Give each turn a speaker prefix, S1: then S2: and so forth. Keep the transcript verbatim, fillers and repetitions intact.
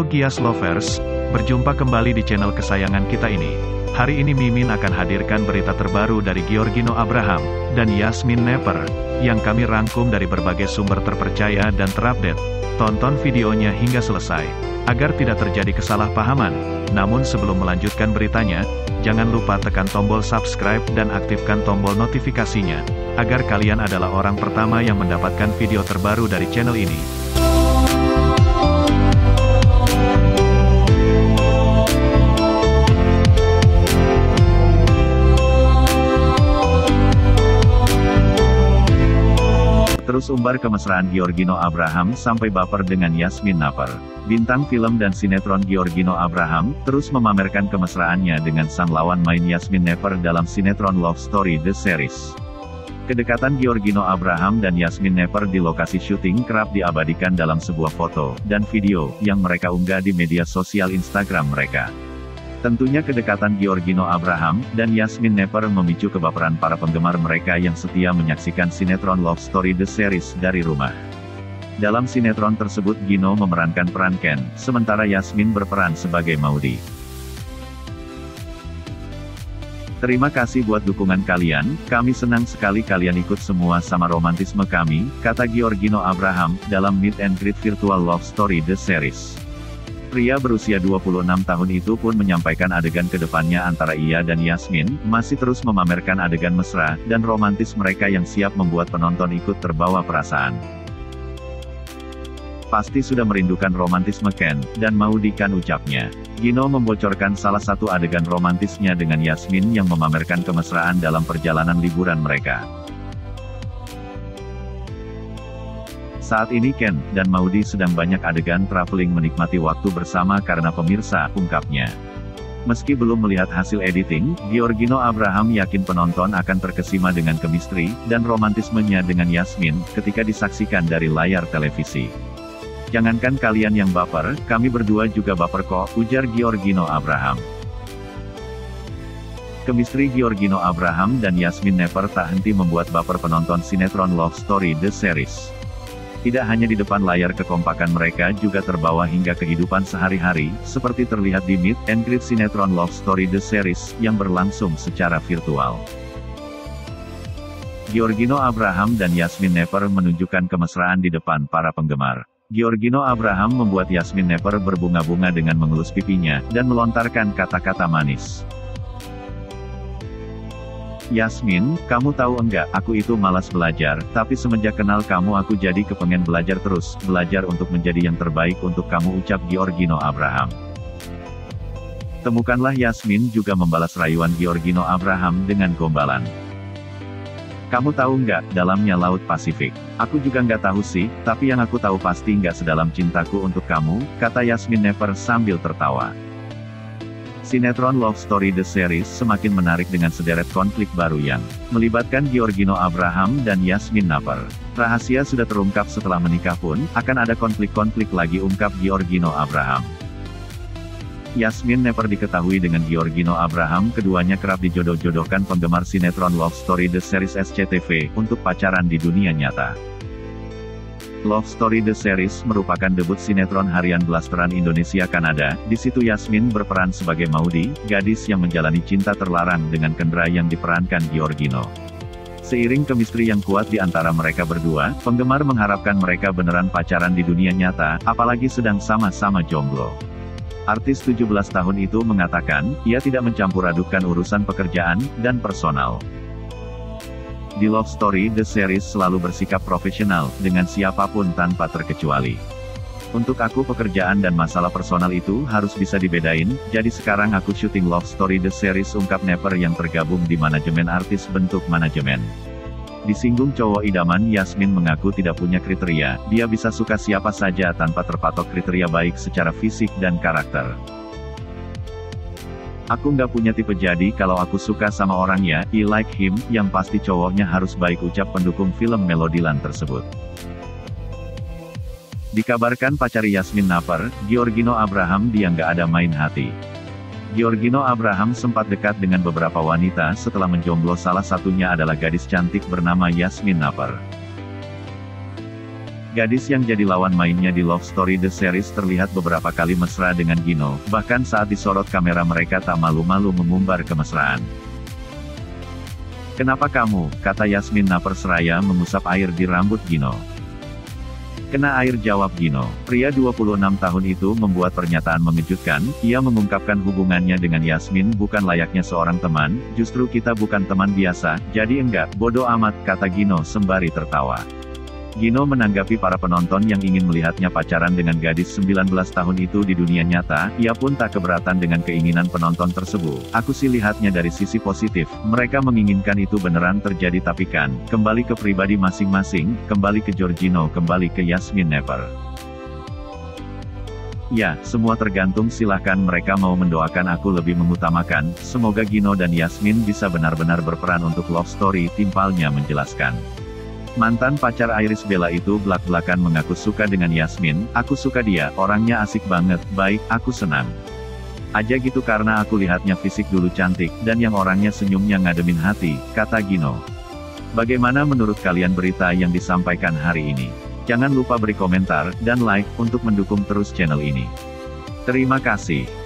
S1: Halo Gias Lovers, berjumpa kembali di channel kesayangan kita ini. Hari ini Mimin akan hadirkan berita terbaru dari Giorgino Abraham dan Yasmin Nepper, yang kami rangkum dari berbagai sumber terpercaya dan terupdate. Tonton videonya hingga selesai, agar tidak terjadi kesalahpahaman. Namun sebelum melanjutkan beritanya, jangan lupa tekan tombol subscribe dan aktifkan tombol notifikasinya, agar kalian adalah orang pertama yang mendapatkan video terbaru dari channel ini. Terus umbar kemesraan Giorgino Abraham sampai baper dengan Yasmin Nepper. Bintang film dan sinetron Giorgino Abraham terus memamerkan kemesraannya dengan sang lawan main Yasmin Nepper dalam sinetron Love Story The Series. Kedekatan Giorgino Abraham dan Yasmin Nepper di lokasi syuting kerap diabadikan dalam sebuah foto dan video yang mereka unggah di media sosial Instagram mereka. Tentunya kedekatan Giorgino Abraham dan Yasmin Nepper memicu kebaperan para penggemar mereka yang setia menyaksikan sinetron Love Story The Series dari rumah. Dalam sinetron tersebut Gino memerankan peran Ken, sementara Yasmin berperan sebagai Maudy. Terima kasih buat dukungan kalian, kami senang sekali kalian ikut semua sama romantisme kami, kata Giorgino Abraham, dalam meet and greet virtual Love Story The Series. Pria berusia dua puluh enam tahun itu pun menyampaikan adegan kedepannya antara ia dan Yasmin, masih terus memamerkan adegan mesra, dan romantis mereka yang siap membuat penonton ikut terbawa perasaan. Pasti sudah merindukan romantisme Ken dan Maudy kan ucapnya. Gino membocorkan salah satu adegan romantisnya dengan Yasmin yang memamerkan kemesraan dalam perjalanan liburan mereka. Saat ini Ken dan Maudy sedang banyak adegan traveling menikmati waktu bersama karena pemirsa, ungkapnya. Meski belum melihat hasil editing, Giorgino Abraham yakin penonton akan terkesima dengan chemistry dan romantismenya dengan Yasmin ketika disaksikan dari layar televisi. Jangankan kalian yang baper, kami berdua juga baper kok, ujar Giorgino Abraham. Chemistry Giorgino Abraham dan Yasmin Nepper tak henti membuat baper penonton sinetron Love Story The Series. Tidak hanya di depan layar, kekompakan mereka juga terbawa hingga kehidupan sehari-hari, seperti terlihat di meet and greet sinetron Love Story The Series, yang berlangsung secara virtual. Giorgino Abraham dan Yasmin Nepper menunjukkan kemesraan di depan para penggemar. Giorgino Abraham membuat Yasmin Nepper berbunga-bunga dengan mengelus pipinya, dan melontarkan kata-kata manis. Yasmin, kamu tahu enggak, aku itu malas belajar, tapi semenjak kenal kamu aku jadi kepengen belajar terus, belajar untuk menjadi yang terbaik untuk kamu, ucap Giorgino Abraham. Temukanlah Yasmin juga membalas rayuan Giorgino Abraham dengan gombalan. Kamu tahu enggak, dalamnya Laut Pasifik. Aku juga enggak tahu sih, tapi yang aku tahu pasti enggak sedalam cintaku untuk kamu, kata Yasmin Nepper sambil tertawa. Sinetron Love Story The Series semakin menarik dengan sederet konflik baru yang melibatkan Giorgino Abraham dan Yasmin Nepper. Rahasia sudah terungkap setelah menikah pun, akan ada konflik-konflik lagi, ungkap Giorgino Abraham. Yasmin Nepper diketahui dengan Giorgino Abraham, keduanya kerap dijodoh-jodohkan penggemar sinetron Love Story The Series S C T V, untuk pacaran di dunia nyata. Love Story The Series merupakan debut sinetron harian blasteran Indonesia-Kanada. Di situ Yasmin berperan sebagai Maudy, gadis yang menjalani cinta terlarang dengan Kendra yang diperankan Giorgino. Seiring chemistry yang kuat di antara mereka berdua, penggemar mengharapkan mereka beneran pacaran di dunia nyata, apalagi sedang sama-sama jomblo. Artis tujuh belas tahun itu mengatakan, ia tidak mencampur adukan urusan pekerjaan dan personal. Di Love Story The Series selalu bersikap profesional, dengan siapapun tanpa terkecuali. Untuk aku pekerjaan dan masalah personal itu harus bisa dibedain, jadi sekarang aku syuting Love Story The Series, ungkap Nepper yang tergabung di manajemen artis bentuk manajemen. Disinggung cowok idaman, Yasmin mengaku tidak punya kriteria, dia bisa suka siapa saja tanpa terpatok kriteria baik secara fisik dan karakter. Aku nggak punya tipe, jadi kalau aku suka sama orangnya, I like him, yang pasti cowoknya harus baik, ucap pendukung film Melodiland tersebut. Dikabarkan pacari Yasmin Nepper, Giorgino Abraham, dia nggak ada main hati. Giorgino Abraham sempat dekat dengan beberapa wanita setelah menjomblo, salah satunya adalah gadis cantik bernama Yasmin Nepper. Gadis yang jadi lawan mainnya di Love Story The Series terlihat beberapa kali mesra dengan Gino, bahkan saat disorot kamera mereka tak malu-malu mengumbar kemesraan. "Kenapa kamu?" kata Yasmin Napersraya mengusap air di rambut Gino. "Kena air," jawab Gino. Pria dua puluh enam tahun itu membuat pernyataan mengejutkan. Ia mengungkapkan hubungannya dengan Yasmin bukan layaknya seorang teman, "Justru kita bukan teman biasa, jadi enggak, bodoh amat," kata Gino sembari tertawa. Gino menanggapi para penonton yang ingin melihatnya pacaran dengan gadis sembilan belas tahun itu di dunia nyata, ia pun tak keberatan dengan keinginan penonton tersebut. "Aku sih lihatnya dari sisi positif, mereka menginginkan itu beneran terjadi tapi kan, kembali ke pribadi masing-masing, kembali ke Giorgino, kembali ke Yasmin Neper. Ya, semua tergantung, silahkan mereka mau mendoakan, aku lebih mengutamakan, semoga Gino dan Yasmin bisa benar-benar berperan untuk Love Story," timpalnya menjelaskan. Mantan pacar Irish Bella itu belak-belakan mengaku suka dengan Yasmin. "Aku suka dia, orangnya asik banget, baik, aku senang aja gitu karena aku lihatnya fisik dulu cantik, dan yang orangnya senyumnya ngademin hati," kata Gino. Bagaimana menurut kalian berita yang disampaikan hari ini? Jangan lupa beri komentar, dan like, untuk mendukung terus channel ini. Terima kasih.